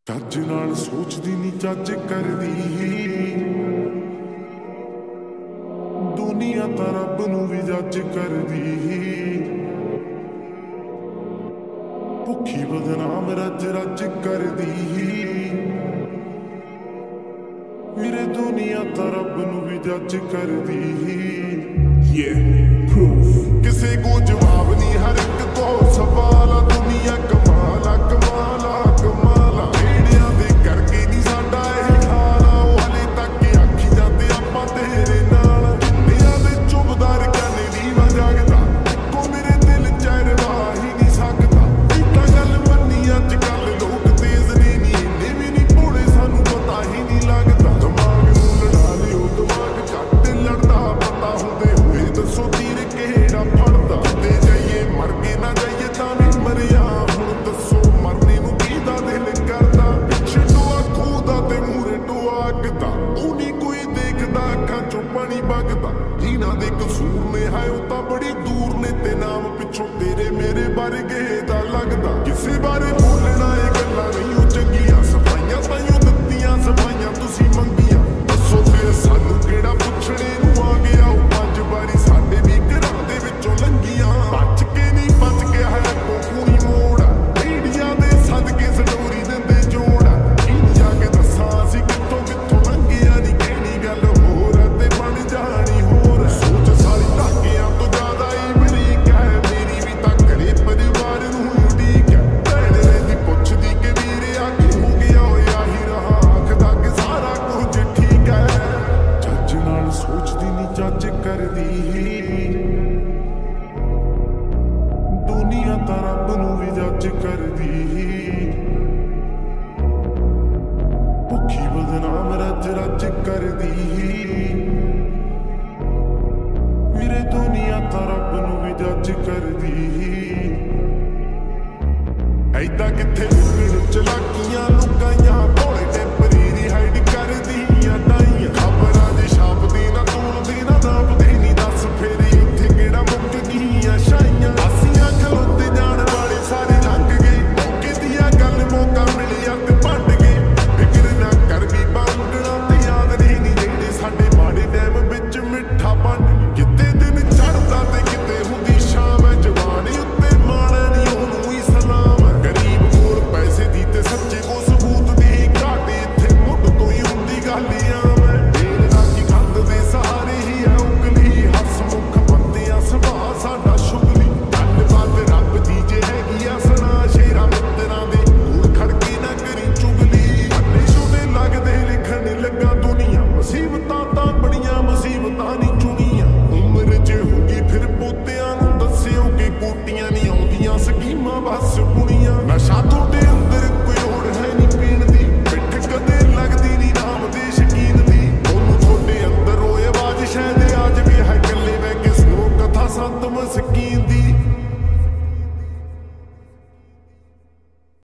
ਚੱਜ ਨਾਲ ਸੋਚਦੀ ਨੀ ਚੱਜ ਕਰਦੀ। ਦੁਨੀਆ ਤਾਂ ਰੱਬ ਨੂੰ ਵੀ ਜੱਜ ਕਰਦੀ। ਭੁੱਖੀ ਬਦਨਾਮ ਰੱਜ ਰੱਜ ਕਰਦੀ। ਵੀਰੇ ਦੁਨੀਆ ਤਾਂ ਰੱਬ ਨੂੰ ਵੀ ਜੱਜ ਕਰਦੀ। proof ਕਿਸੇ ਕੋ ਜਵਾਬ ਨਹੀਂ, ਹਰ ਇੱਕ ਤੋਂ ਸਵਾਲ ਆ। ਦੁਨੀਆ ਕਮਾਲ ਆ ਕਮਾਲ ਆ ਕਮਾਲ ਆ। ਢੇੜਿਆਂ ਦੇ ਕਰਕੇ ਨਹੀਂ ਸਾਡਾ ਇਹ ਹਾਲ ਆ। ਉਹ ਹਲੇ ਤੱਕ ਆਖੀ ਜਾਂਦੇ ਆਪਾਂ ਤੇਰੇ ਨਾਲ। ਦੁਨੀਆ ਦੇ ਚੁੱਪਦਾਰ ਕਹਿੰਦੇ ਨੀ ਮੈਂ ਜਾਗਦਾ। ਕੋ ਮੇਰੇ ਦਿਲ ਚ ਰਵਾ ਹੀ ਨਹੀਂ ਸਕਦਾ। ਇੱਦਾਂ ਗੱਲ ਮੰਨੀ ਅੱਜ ਕੱਲ ਲੋਕ ਤੇਜ਼ ਨੇ ਨੀ, ਇੰਨੇ ਵੀ ਨਹੀਂ ਭੋਲੇ ਸਾਨੂੰ ਪਤਾ ਹੀ ਨਹੀਂ ਲੱਗਦਾ। ਦਿਮਾਗ ਨੂੰ ਲੜਾ ਲਿਓ ਦਿਮਾਗ ਝੱਟ ਲੜਦਾ। ਪਤਾ ਹੁੰਦੇ ਹੋਏ ਦੱਸੋ ਤੀਰ ਕਿਹੜਾ ਫੜਦਾ। ਤੇ ਜਾਈਏ ਮਰ ਕੇ ਨਾ ਜਾਈਏ ਤਾਂ ਵੀ ਮਰਿਆ। ਹੁਣ ਦੱਸੋ ਮਰਨੇ ਨੂੰ ਕਿਹਦਾ ਦਿਲ ਕਰਦਾ। ਪਿੱਛੇ ਟੋਆ ਖੂਦਾ ਤੇ ਮੂਰੇ ਟੋਆ ਅੱਗਦਾ। ਉਹ ਨਹੀਂ ਕੋਈ ਦੇਖਦਾ, ਅੱਖਾਂ ਚੋਂ ਪਾਣੀ ਵਗਦਾ। ਜਿਨ੍ਹਾਂ ਦੇ ਕਸੂਰ ਨੇ ਹੈ ਉਹ ਤਾਂ ਬੜੀ ਦੂਰ ਨੇ। ਤੇ ਨਾਮ ਪਿੱਛੋਂ ਤੇਰੇ ਮੇਰੇ ਵਰਗੇ ਦਾ ਲੱਗਦਾ। ਕਿਸੇ ਬਾਰੇ ਬੋਲਣਾ ਇਹ ਗੱਲਾਂ ਨਹੀਂ ਉਹ ਚੰਗੀਆਂ। ਸਫਾਈਆਂ ਤਾਈਓ ਦਿੱਤੀਆਂ ਸਫਾਈਆਂ ਤੁਸੀਂ ਮੰਗੀਆਂ। ਦੱਸੋ ਫਿਰ ਸਾਨੂੰ ਕਿਹੜਾ ਪੁੱਛਣੇ ਨੂੰ ਆ ਗਿਆ। ਉਹ 5 ਵਾਰੀ ਸਾਡੇ ਵੀ ਘਰਾਂ ਦੇ ਵਿੱਚੋਂ ਲੰਘੀਆਂ। ਬਚ ਕੇ ਨਹੀਂ ਬਚ ਕੇ ਹੈ ਕੋਈ ਮੋੜ। ਢੇੜੀਆਂ ਦੇ ਸਦਕੇ ਸਟੋਰੀ ਦਿੰਦੇ ਜੋੜ। ਕੀ ਜਾ ਕੇ ਦੱਸਾਂ ਅਸੀਂ ਕਿੱਥੋਂ ਕਿੱਥੋਂ ਲੰਘੀਆਂ। ਨੀ ਕਿਹੜੀ ਗੱਲ ਹੋਰ ਤੇ ਬਣ ਜਾਣੀ ਹੋਰ। ਸੋਚ ਸਾਰੀ ਧਾਕਿਆਂ ਤੋਂ ਜ਼ਿਆਦਾ ਹੀ ਬਰੀਕ ਹੈ। ਮੇਰੀ ਵੀ ਤਾਂ ਘਰੇ ਪਰਿਵਾਰ ਨੂੰ ਉਡੀਕ ਹੈ। ਭੈਣ ਰਹਿੰਦੀ ਪੁੱਛਦੀ ਕਿ ਵੀਰੇ ਆ ਕੀ ਹੋ ਗਿਆ। ਓਏ ਆਹੀ ਰਹਾ ਆਖਦਾ ਕਿ ਸਾਰਾ ਕੁਝ ਠੀਕ ਹੈ। ਚੱਜ ਨਾਲ ਸੋਚਦੀ ਨੀ ਚੱਜ ਕਰਦੀ। ਦੁਨੀਆ ਤਾਂ ਰੱਬ ਨੂੰ ਵੀ ਜੱਜ ਕਰਦੀ। ਭੁੱਖੀ ਬਦਨਾਮ ਰੱਜ ਰੱਜ ਕਰਦੀ। ਵੀਰੇ ਦੁਨੀਆ ਤਾਂ ਰੱਬ ਨੂੰ ਵੀ ਜੱਜ ਕਰਦੀ। ਐਦਾਂ ਕਿੱਥੇ ਲੁਕਣ ਚਲਾਕੀਆਂ ਲੁਕਾਈਆਂ।